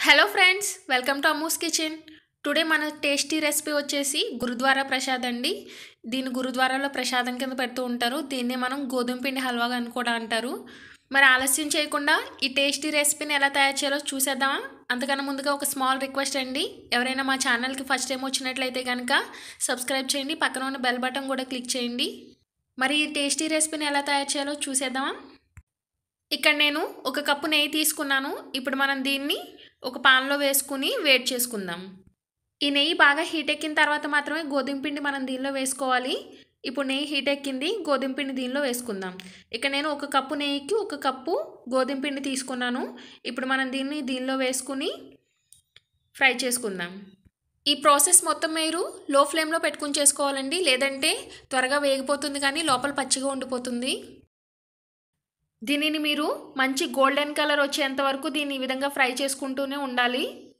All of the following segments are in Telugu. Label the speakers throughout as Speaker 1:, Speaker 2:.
Speaker 1: Hello friends, welcome to Ammu's kitchen. Today మన టేస్టీ రెసిపీ వచ్చేసి గురుద్వారా ప్రసాద్ అండి. దీన్ని గురుద్వారాలో ప్రసాదం కింద పెడుతూ ఉంటారు. దీన్నే మనం గోధుమ పిండి హల్వా అని కూడా అంటారు. మరి ఆలస్యం చేయకుండా ఈ టేస్టీ రెసిపీని ఎలా తయారు చేయాలో చూసేద్దామా? అంతకన్నా ముందుగా ఒక స్మాల్ రిక్వెస్ట్ అండి. ఎవరైనా మా ఛానల్కి ఫస్ట్ టైం వచ్చినట్లయితే కనుక సబ్స్క్రైబ్ చేయండి, పక్కన ఉన్న బెల్ బటన్ కూడా క్లిక్ చేయండి. మరి ఈ టేస్టీ రెసిపీని ఎలా తయారు చేయాలో చూసేద్దామా? ఇక్కడ నేను ఒక కప్పు నెయ్యి తీసుకున్నాను. ఇప్పుడు మనం దీన్ని ఒక పాన్లో వేసుకుని వేడి చేసుకుందాం. ఈ నెయ్యి బాగా హీట్ ఎక్కిన తర్వాత మాత్రమే గోధుమ పిండి మనం దీనిలో వేసుకోవాలి. ఇప్పుడు నెయ్యి హీట్ ఎక్కింది, గోధుమ పిండి దీనిలో వేసుకుందాం. ఇక్కడ నేను ఒక కప్పు నెయ్యికి ఒక కప్పు గోధుమ పిండి తీసుకున్నాను. ఇప్పుడు మనం దీనిలో వేసుకుని ఫ్రై చేసుకుందాం. ఈ ప్రాసెస్ మొత్తం మీరు లో ఫ్లేమ్లో పెట్టుకుని చేసుకోవాలండి, లేదంటే త్వరగా వేగిపోతుంది కానీ లోపల పచ్చిగా ఉండిపోతుంది. దీనిని మీరు మంచి గోల్డెన్ కలర్ వచ్చేంత వరకు దీన్ని ఈ విధంగా ఫ్రై చేసుకుంటూనే ఉండాలి.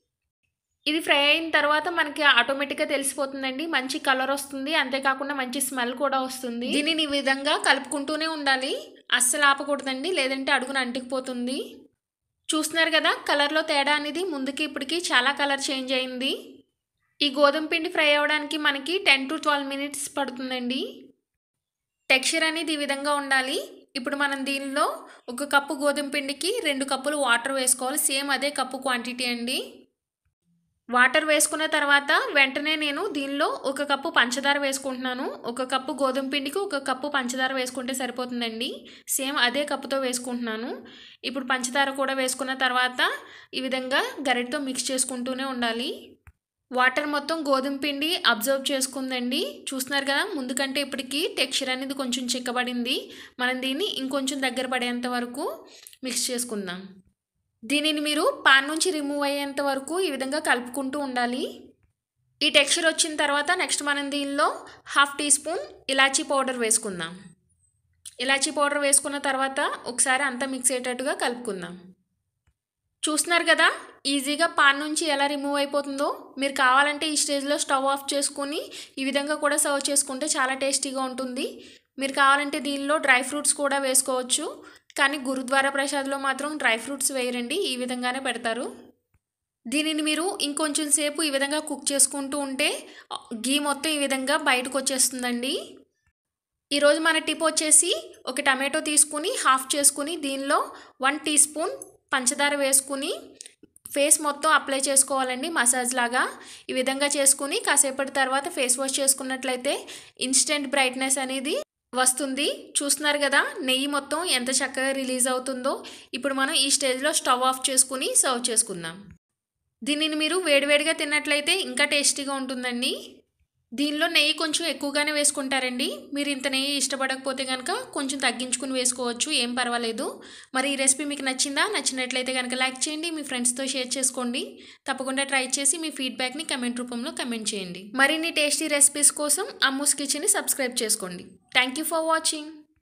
Speaker 1: ఇది ఫ్రై అయిన తర్వాత మనకి ఆటోమేటిక్గా తెలిసిపోతుందండి, మంచి కలర్ వస్తుంది, అంతేకాకుండా మంచి స్మెల్ కూడా వస్తుంది. దీనిని ఈ విధంగా కలుపుకుంటూనే ఉండాలి, అస్సలు ఆపకూడదండి, లేదంటే అడుగున అంటుకుపోతుంది. చూస్తున్నారు కదా, కలర్లో తేడా అనేది ముందుకి ఇప్పటికి చాలా కలర్ చేంజ్ అయింది. ఈ గోధుమ పిండి ఫ్రై అవ్వడానికి మనకి 10 to 12 minutes పడుతుందండి. టెక్స్చర్ అనేది ఈ విధంగా ఉండాలి. ఇప్పుడు మనం దీనిలో ఒక కప్పు గోధుమ పిండికి 2 కప్పులు వాటర్ వేసుకోవాలి. సేమ్ అదే కప్పు క్వాంటిటీ అండి. వాటర్ వేసుకున్న తర్వాత వెంటనే నేను దీనిలో ఒక కప్పు పంచదార వేసుకుంటున్నాను. ఒక కప్పు గోధుమ పిండికి ఒక కప్పు పంచదార వేసుకుంటే సరిపోతుందండి. సేమ్ అదే కప్పుతో వేసుకుంటున్నాను. ఇప్పుడు పంచదార కూడా వేసుకున్న తర్వాత ఈ విధంగా గరిటెతో మిక్స్ చేసుకుంటూనే ఉండాలి. వాటర్ మొత్తం గోధుమ పిండి అబ్జర్వ్ చేసుకుందండి. చూస్తున్నారు కదా, ముందు కంటే ఇప్పటికీ టెక్స్చర్ అనేది కొంచెం చిక్కబడింది. మనం దీన్ని ఇంకొంచెం దగ్గర పడేంత వరకు మిక్స్ చేసుకుందాం. దీనిని మీరు పాన్ నుంచి రిమూవ్ అయ్యేంత వరకు ఈ విధంగా కలుపుకుంటూ ఉండాలి. ఈ టెక్స్చర్ వచ్చిన తర్వాత నెక్స్ట్ మనం దీనిలో 1/2 teaspoon ఇలాచీ పౌడర్ వేసుకుందాం. ఇలాచీ పౌడర్ వేసుకున్న తర్వాత ఒకసారి అంతా మిక్స్ అయ్యేటట్టుగా కలుపుకుందాం. చూస్తున్నారు కదా, ఈజీగా పాన్ నుంచి ఎలా రిమూవ్ అయిపోతుందో. మీరు కావాలంటే ఈ స్టేజ్లో స్టవ్ ఆఫ్ చేసుకొని ఈ విధంగా కూడా సర్వ్ చేసుకుంటే చాలా టేస్టీగా ఉంటుంది. మీరు కావాలంటే దీనిలో డ్రై ఫ్రూట్స్ కూడా వేసుకోవచ్చు, కానీ గురుద్వారా ప్రసాద్లో మాత్రం డ్రై ఫ్రూట్స్ వేయరండి, ఈ విధంగానే పెడతారు. దీనిని మీరు ఇంకొంచెం సేపు ఈ విధంగా కుక్ చేసుకుంటూ ఉంటే గీ మొత్తం ఈ విధంగా బయటకు వచ్చేస్తుందండి. ఈరోజు మన టిప్ వచ్చేసి ఒక టమాటో తీసుకుని హాఫ్ చేసుకుని దీనిలో 1 teaspoon పంచదార వేసుకుని ఫేస్ మొత్తం అప్లై చేసుకోవాలండి, మసాజ్ లాగా. ఈ విధంగా చేసుకుని కాసేపటి తర్వాత ఫేస్ వాష్ చేసుకున్నట్లయితే ఇన్స్టెంట్ బ్రైట్నెస్ అనేది వస్తుంది. చూస్తున్నారు కదా, నెయ్యి మొత్తం ఎంత చక్కగా రిలీజ్ అవుతుందో. ఇప్పుడు మనం ఈ స్టేజ్లో స్టవ్ ఆఫ్ చేసుకుని సర్వ్ చేసుకుందాం. దీనిని మీరు వేడివేడిగా తిన్నట్లయితే ఇంకా టేస్టీగా ఉంటుందండి. దీనిలో నెయ్యి కొంచెం ఎక్కువగానే వేసుకుంటారండి. మీరు ఇంత నెయ్యి ఇష్టపడకపోతే కనుక కొంచెం తగ్గించుకుని వేసుకోవచ్చు, ఏం పర్వాలేదు. మరి ఈ రెసిపీ మీకు నచ్చిందా? నచ్చినట్లయితే కనుక లైక్ చేయండి, మీ ఫ్రెండ్స్తో షేర్ చేసుకోండి. తప్పకుండా ట్రై చేసి మీ ఫీడ్బ్యాక్ని కమెంట్ రూపంలో కమెంట్ చేయండి. మరిన్ని టేస్టీ రెసిపీస్ కోసం అమ్మూస్ కిచెన్ని సబ్స్క్రైబ్ చేసుకోండి. Thank you for watching.